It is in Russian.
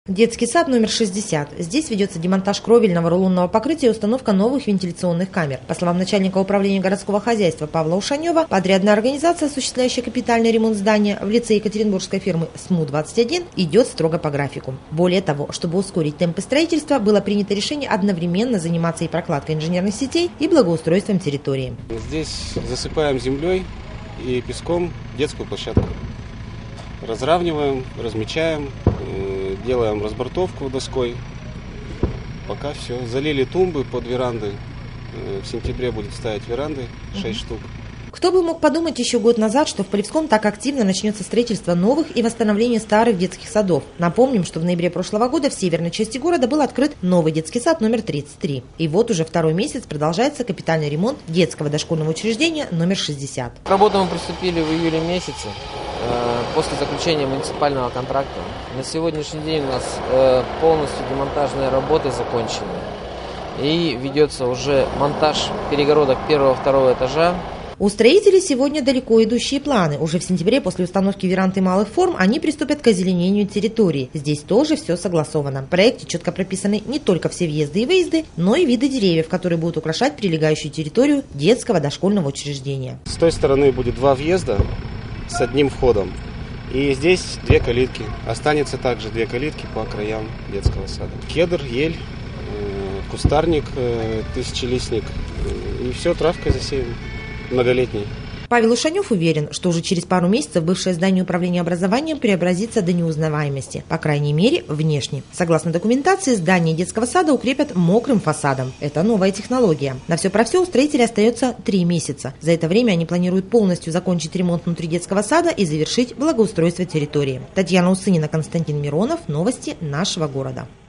Детский сад номер 60. Здесь ведется демонтаж кровельного рулонного покрытия и установка новых вентиляционных камер. По словам начальника управления городского хозяйства Павла Ушанева, подрядная организация, осуществляющая капитальный ремонт здания в лице екатеринбургской фирмы СМУ-21, идет строго по графику. Более того, чтобы ускорить темпы строительства, было принято решение одновременно заниматься и прокладкой инженерных сетей, и благоустройством территории. Здесь засыпаем землей и песком детскую площадку. Разравниваем, размечаем, делаем разбортовку доской. Пока все. Залили тумбы под веранды. В сентябре будет ставить веранды 6 штук. Кто бы мог подумать еще год назад, что в Полевском так активно начнется строительство новых и восстановление старых детских садов. Напомним, что в ноябре прошлого года в северной части города был открыт новый детский сад номер 33. И вот уже второй месяц продолжается капитальный ремонт детского дошкольного учреждения номер 60. К работам мы приступили в июле месяце после заключения муниципального контракта. На сегодняшний день у нас полностью демонтажные работы закончены. И ведется уже монтаж перегородок 1-2 этажа. У строителей сегодня далеко идущие планы. Уже в сентябре после установки веранд и малых форм они приступят к озеленению территории. Здесь тоже все согласовано. В проекте четко прописаны не только все въезды и выезды, но и виды деревьев, которые будут украшать прилегающую территорию детского дошкольного учреждения. С той стороны будет 2 въезда с одним входом. И здесь 2 калитки. Останется также 2 калитки по краям детского сада. Кедр, ель, кустарник, тысячелистник. И все травкой засеяно. Многолетний. Павел Ушанев уверен, что уже через пару месяцев бывшее здание управления образованием преобразится до неузнаваемости, по крайней мере, внешне. Согласно документации, здание детского сада укрепят мокрым фасадом. Это новая технология. На все про все у строителей остается 3 месяца. За это время они планируют полностью закончить ремонт внутри детского сада и завершить благоустройство территории. Татьяна Усынина, Константин Миронов. Новости нашего города.